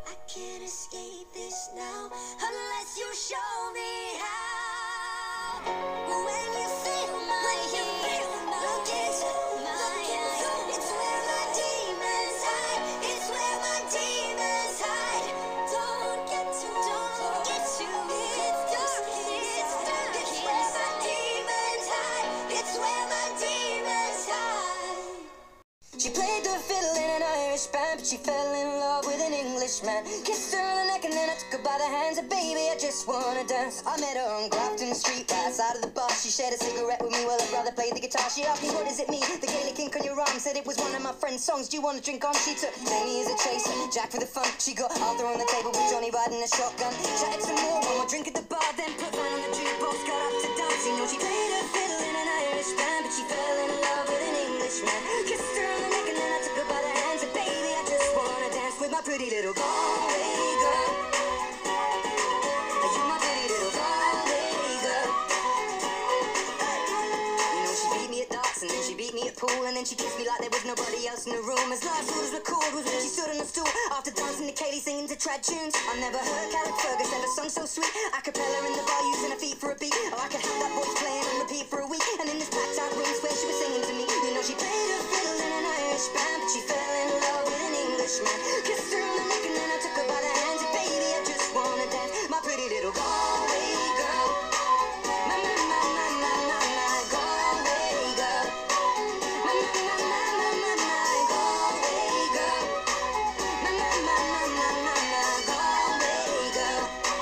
I can't escape this now unless you show me how. When you feel my heat, look into my eyes. It's where my demons hide. It's where my demons hide. Don't get too close. It's dark. It's dark. It's where my demons hide. It's where my demons hide. She played the fiddle in an Irish band, but she fell in love with an Englishman. Kissed her on the neck and then I took her by the hands. And baby, I just wanna dance. I met her on Grafton Street, right outside of the bar. She shared a cigarette with me while her brother played the guitar. She asked me, what does it mean? The Gaelic ink on your arm. Said it was one of my friend's songs. Do you want to drink on? She took Jamie as a chaser, Jack for the fun. She got Arthur on the table with Johnny riding a shotgun. Chatted some more, one more drink at the bar, then put Van on the jukebox, got up to dance. You know she played her fiddle in an Irish band, but she fell in love with an Englishman. Kissed her on the neck and then I took her by the hands. And baby, I just wanna dance with my pretty little Galway girl. You're my pretty little Galway girl. You know she beat me at darts and then she beat me at pool, and then she kissed me like there was nobody else in the room. As last orders record was when she stood on the stool after dancing to Kaylee singing to trad tunes. I never heard Carrick Fergus ever sung so sweet. A cappella in the bar using her feet for a beat. Oh, I could have that voice playing on repeat for a week. And in this packed out room where she was singing to me, you know she played her fiddle in an Irish band, but she fell in love with an Englishman. Kissed her on the neck and then I took her by the hands. And baby, I just wanna dance, my pretty little Galway girl. My Galway girl. My Galway girl. My Galway girl.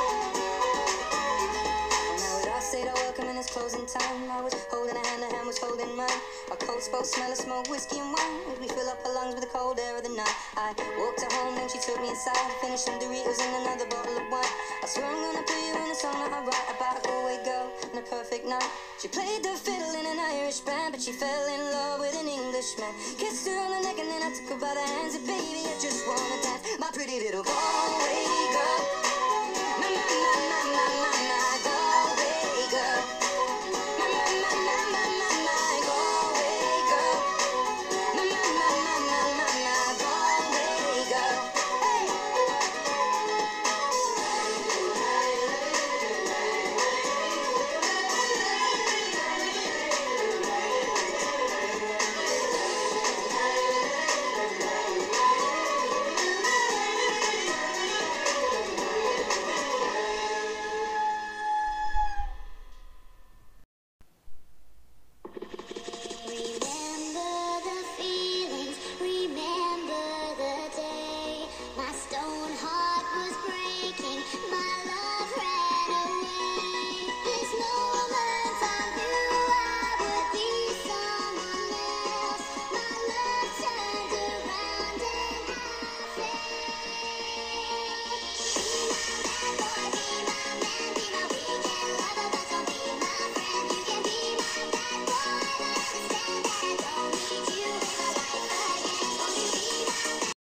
Now it all said our welcome and it's closing time. I was holding her hand was holding mine. Our coats both smell of smoke, whiskey and wine, as we fill up her lungs with the cold air of the night. I walked her home, then she took me inside, finished some Doritos and another bottle of wine. I swear I'm gonna put you in a song that I write about a Galway girl and a perfect night. She played the fiddle in an Irish band, but she fell in love with an Englishman. Kissed her on the neck and then I took her by the hands. And baby, I just wanna dance, my pretty little Galway.